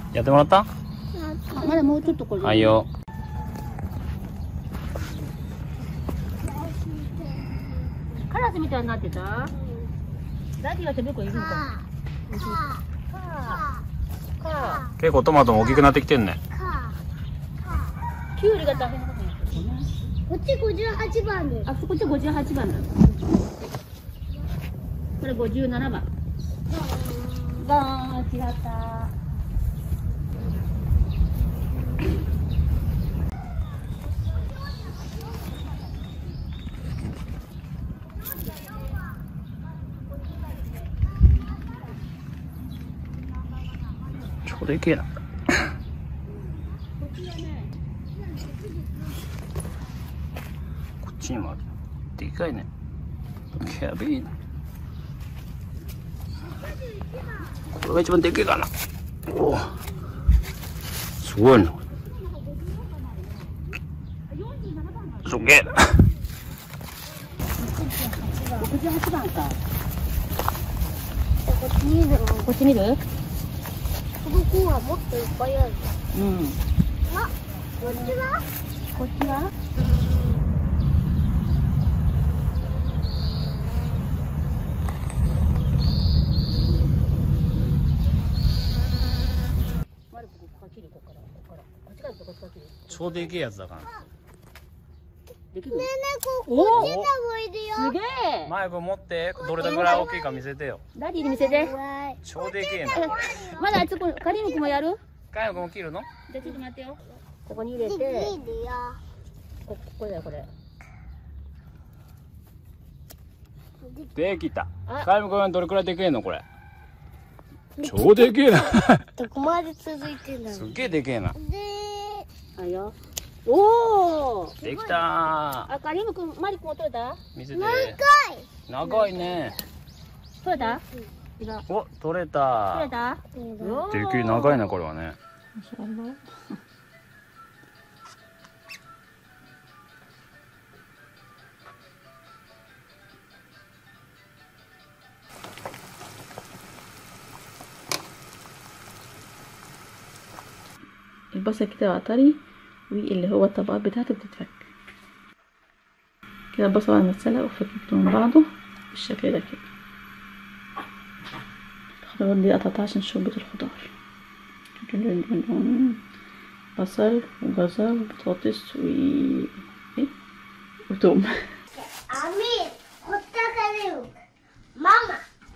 やってもらった？ まだもうちょっとこれ。 はいよ。 カラスみたいになってた？ダディは手袋いるのか。 結構トマトも大きくなってきてんね。 キュウリが大変なことになってるね。 こっち58番です。 あ、こっち58番だ。これ57番。バーン、違った。 超でけえな。こっちにもある。でかいね。キャビン。これが一番でけえかな。おお。すごいな。すげえな。 68番か。 こっちにいる。 こっち見る？ この子はもっといっぱいある。 うん。 あ、こっちは？ こっちは？ 超でけえやつだから。 できる？ ねえねえ、こっちでもいるよ。 すげえ。 マイク持って、どれぐらい大きいか見せてよ。 ダディに見せて。 超でけえな、これ。 まだあそこ、カリム君もやる？ カイオくんも切るの？ じゃあちょっと待ってよ。ここに入れて。 いいよ。 これだよ、これ。 できた。 あカイオくんどれくらいでけえのこれ。超でけえな。 どこまで続いてんだろう。 すっげえでけえな。 で、 はいよ。おお。 できたー。 あ、カリム君、マリ君も取れた？ 見せて。 長い。 長いね。 取れた？今。 お、取れ取れた。 た？ でけえ、長いな、これはね。 البصل كده على طري، واللي هو الطبقات بتاعته بتتفك كده. البصل بعد ما اتسلق وفككته من بعضه بالشكل ده كده. الخضروات دي قطعتها عشان شوربة الخضار. بصل وجزر وبطاطس وتوم. アミ、ほったかれよ。ママ。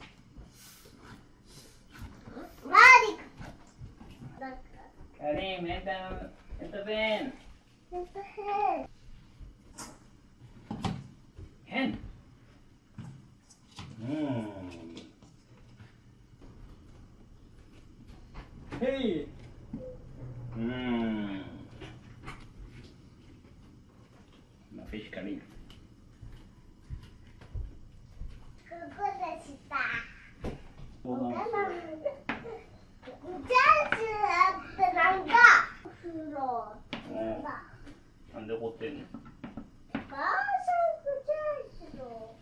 マリク。 كريم انت فين؟ هنا. هي. ما فيش كريم. ここでした。 そうだ。 チャンスあってなんかお風呂がなんで怒ってんの？ 母さんとチャンスの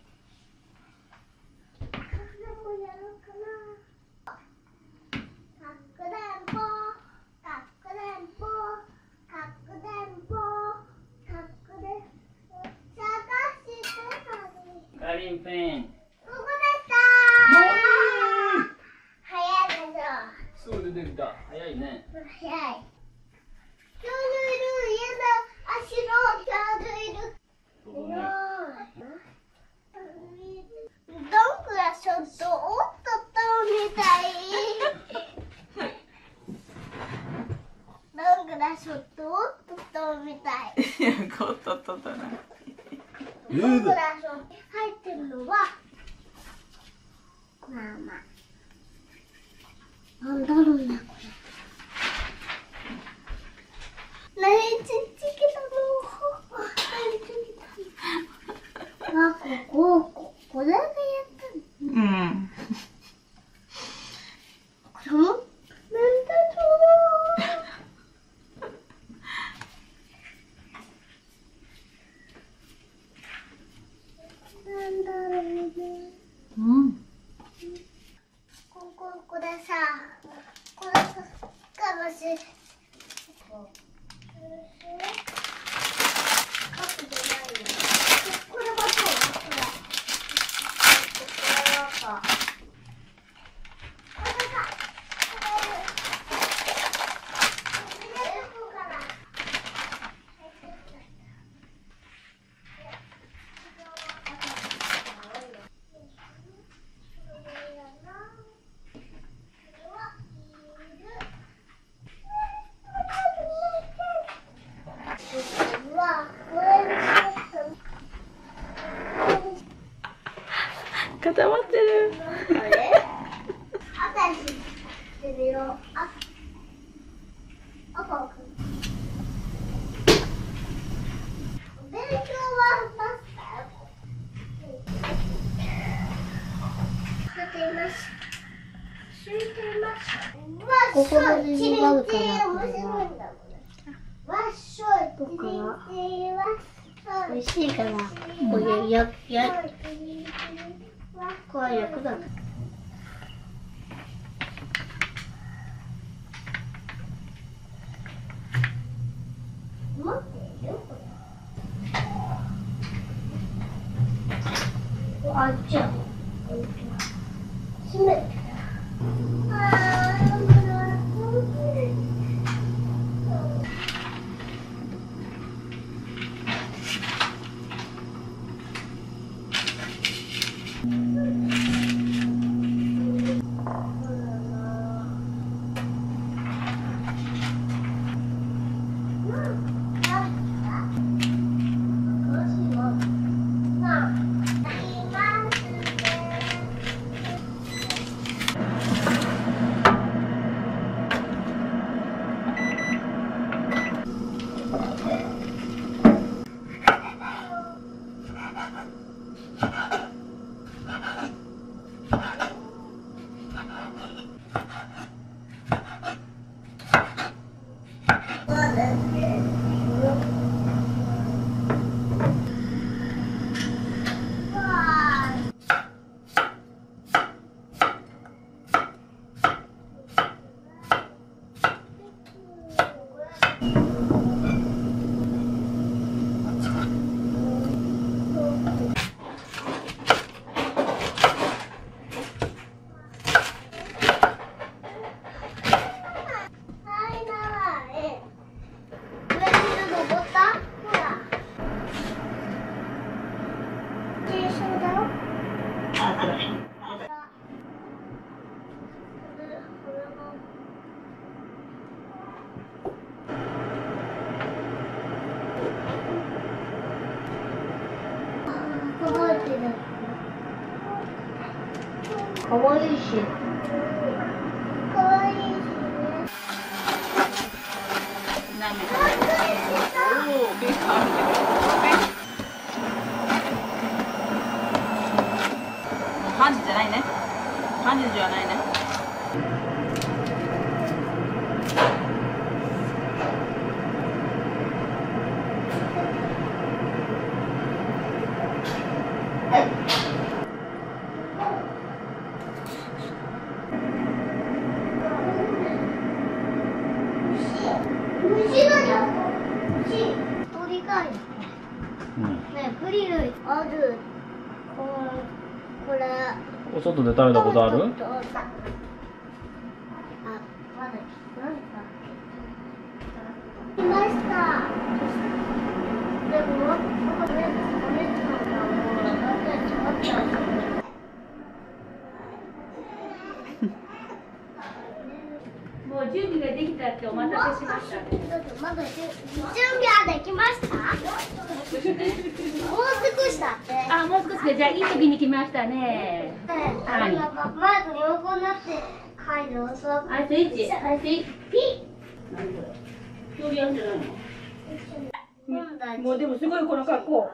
これもやろうかな。かくれんぼかくれんぼかくれんぼかくれ探してたのに。 カリンフェン。 ここでした。早いでしょ。 すぐ出てきた。早いね。 早い。恐竜いる。嫌だ。足の恐竜いる。 そうね。 どんぐらちょっとおっとったみたい。どんぐらちょっとおっとったみたい。 いや、ゴッとっとったな。 どんぐらちょっと入ってるのはまあまあ。なんだろうなこれ。何ちっちきたの？何ちっきたの？あ、これがやったの。 うん。 これも？なんだろう。なんだろうね。 うん。 これさ、これさ。 固まってる。 ここまでにあるかな。ここから美味しいから、これこれ焼くだけ。待ってよ、これ。あっちゃう。閉めて。かわいいし。かわいいしね。 何？おお、結構あるけど。ハンジじゃないね。ハンジじゃないね。 グリルある。これ。 お外で食べたことある？ あ、まだ。来ました。でも、 もう準備ができたってお待たせしました。 まだ準備はできました。もう少しだって。 あ、もう少しで、じゃあいい時に来ましたね。 あれがマイクに横になって書いて押す。 あ、スイッチ。あ、スイッチ。ピッ。何これ。恐竜やんじゃないの？もうでもすごいこの格好。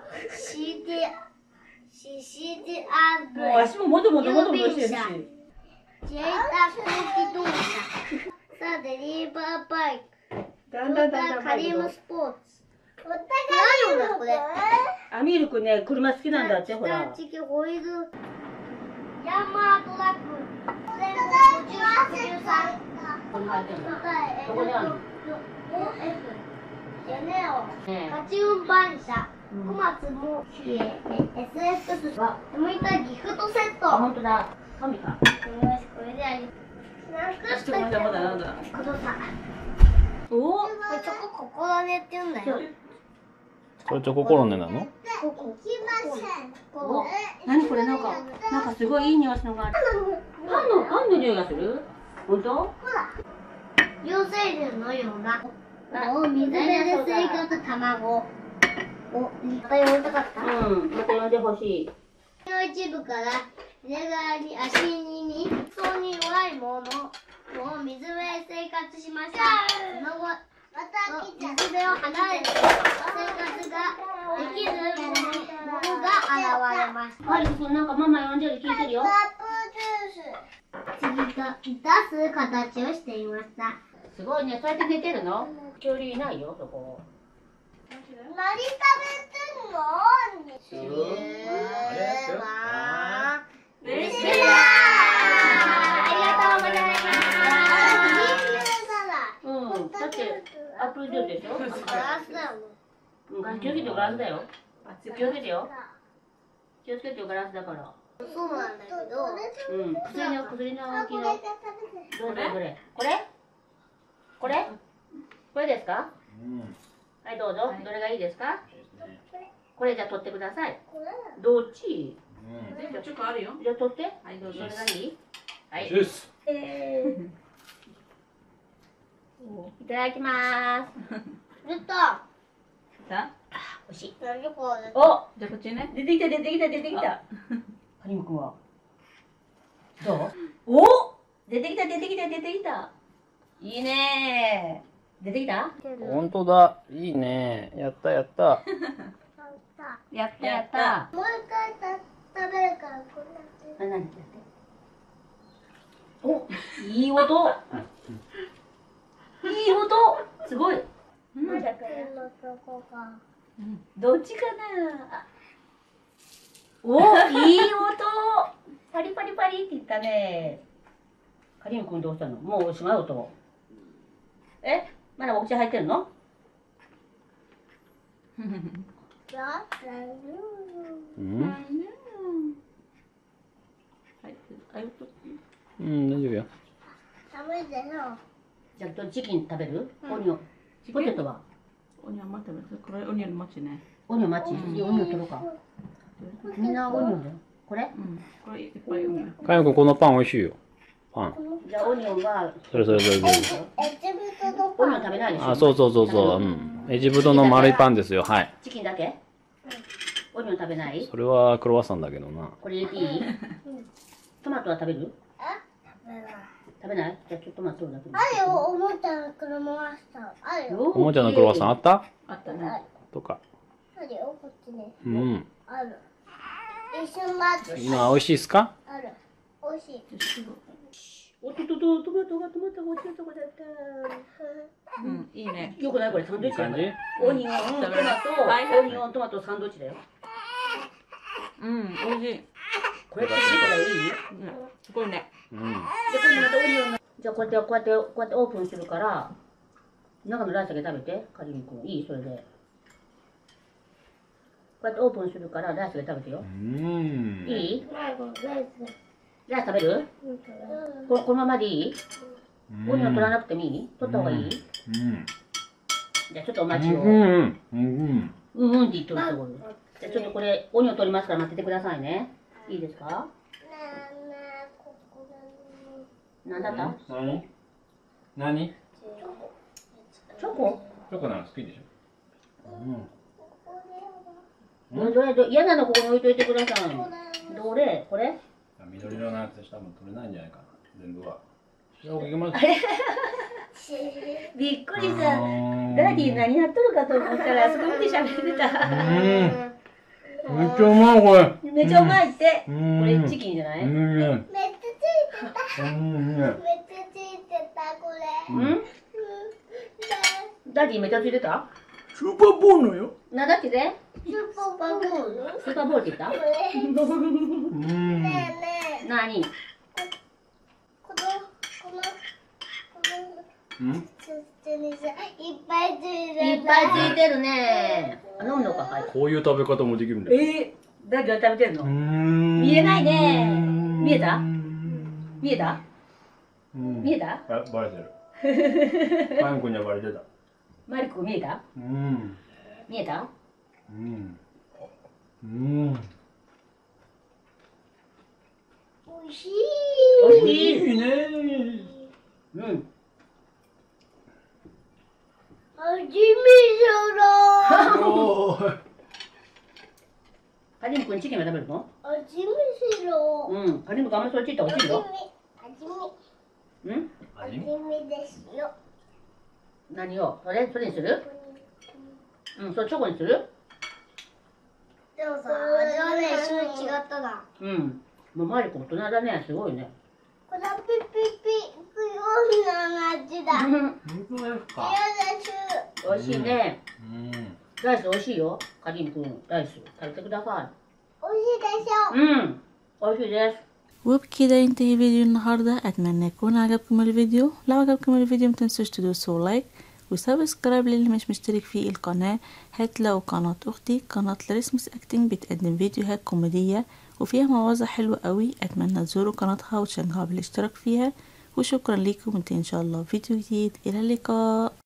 CDR。 もう足ももともともともとしてるし。 自衛隊飛行機動車。さあ、デリバーバイク。 だんだんだんだん。 カリウムスポーツ。何だこれ。 アミールくんね、車好きなんだって、ほら。 ホイール。ヤンマートラック。 入ってんの？ どこにあるの？ カチウンバン車、小松も冷え、SX は、向いたギフトセット。 あ、本当だ。神か。 よし、これであり。なんかまだまだなんだ。 このさ、 おお。 これチョコココロネって言うんだよ。 これチョココロネなの？ ここ。行きません。 お、何これ、なんかすごいいい匂いするのがある。パンの匂いがする？本当？ ほら。両生類のような。水辺で生活卵。お、いっぱい置いたかった。 うん、また呼んでほしい。 の一部から根がり足にそうに弱いものを水辺で生活しました。その後、水辺を離れて生活ができるものが現れました。 カリ君なんかママ呼んでる聞いてるよ。 次と出す形をしていました。 すごいね、そうやって寝てるの？恐竜いないよ、そこ。 何食べてんの？ あれ？ 嬉しい。 ありがとうございます。 うん、だってアップルジュースでしょ？ ガラスだよね。 うん、気をつけてよ、ガラスだよ。気をつけてよ。気をつけてよ、ガラスだから。 そうなんだけど。 うん、薬の大きいの。どれ？これですか？はい、どうぞ。どれがいいですか？これじゃあ取ってください。どっち？ チョコあるよ。 じゃあ取って。 はい、どうぞ。 どれがいい？はい。 ジュース。 いただきます。 出た。 さ美味しい。 何これ。 お、 じゃあこっちね。 出てきた。カリム君は。どう？お、出てきた。いいねー。出てきた？ 本当だ。いいね。やった。 やった。 もう一回食べるからこれやって。 何やって。お、いい音。すごい。 のとこが。 どっちかな。お、いい音。パリパリって言ったね。カリム君どうしたの？もうおしまい音。え、まだお口入ってるの？ うん、大丈夫よ。 寒いでしょ。 じゃあチキン食べる？オニオン。ポテトは？ オニオン待ってます。これオニオン待ちね。 オニオン待ち。オニオン取ろうか。みんなオニオンだよ。これ？ うん。これいっぱいオニオン。かやくんこのパン美味しいよ。パン。 じゃあオニオンは。 それ。 エジプトのオニオン食べないでしょ？ あ、そう。うん。エジプトの丸いパンですよ。はい。 チキンだけ？オニオン食べない？ それはクロワッサンだけどな。 これ入れていい？トマトは食べる？食べない？じゃあちょっとトマトだけ。 あるよ、おもちゃのクロワッサン。あるよ。 おもちゃのクロワッサンあった？ あったね。 とか。 あるよ、こっちね。 うん。 ある。一瞬待って。 今美味しいですか？ ある。美味しい。 おっとトマトが落ちるとこだった。 うん、いいね。 よくないこれサンドイッチだいい感じ？ オニオン、トマト、サンドイッチだよ。 うん、美味しい。 これってこれいい？ すごいね。うん。 でこれでまたオニオンのじゃあこうやってオープンするから中のライスだけ食べてカリミ君いいそれでこうやってオープンするからライスだけ食べてよ。いい？ライス食べる？このままでいい？オニオン取らなくてもいい？取った方がいい？じゃあちょっとお待ちを。うんって言っとるところ。じゃあちょっとこれオニオン取りますから待っててくださいね。いいですか？なんだった？ 何？ チョコ？ チョコなの好きでしょ？ どれ嫌なのここに置いといてください。どれ？これ？ 緑色のやつしたら取れないんじゃないかな。全部は。 びっくりした。ダディ何やっとるかと思ったらすごく喋ってた。 めっちゃうまいこれ。 めっちゃうまいって。これチキンじゃない？ めっちゃついてた。めっちゃついてたこれ。 ダディめっちゃついてた？ スーパーボールのよ。 なんだっけね？ スーパーボール？ スーパーボールって言った？ ねえ。 何？ このそしてねさ、いっぱいついてる。 いっぱいついてるね。飲むのか、はい。 こういう食べ方もできるんだよ。 誰が食べてるの？見えないね。見えた？見えた？見えた？ あ、バレてる。パン君にはバレてた。 マリコ見えた？見えた？ おいしい。 おいしい。 いいね。 うん。 味見しろ。 おー。 カリム君チキンは食べるの？ 味見しろ。 うん。カリム君あんまりそれついたら美味しいよ。うん？ 味見ですよ。 何を？それにする？うん。それチョコにする？ でもさ、味はね、一緒に違ったな。 うん。もうマリコ大人だね。すごいね。 これはピピピクヨンの味だ。 本当ですか。 美味しいね。ライス美味しいよ。カリム君、ライス食べてくださ美味しいでしょ。 い。うん。美味しいです。 وبكده ينتهي فيديو النهاردة. أتمنى يكون عجبكم الفيديو. لو عجبكم الفيديو متنسوش تدوسوا لايك وسبسكرايب للي مش مشترك في القناة. هتلاقوا قناة أختي قناة لاريسمس أكتنج بتقدم فيديوهات كوميدية وفيها مواضيع حلوة قوي. أتمنى تزوروا قناتها وتشجعوا بالاشتراك فيها. وشكرا لكم، وانتهي إن شاء الله فيديو جديد. إلى اللقاء.